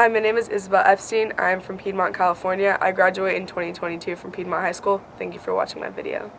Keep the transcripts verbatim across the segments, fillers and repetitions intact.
Hi, my name is Isabelle Epstein. I am from Piedmont, California. I graduated in twenty twenty-two from Piedmont High School. Thank you for watching my video.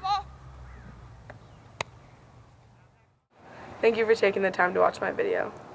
Thank you for taking the time to watch my video.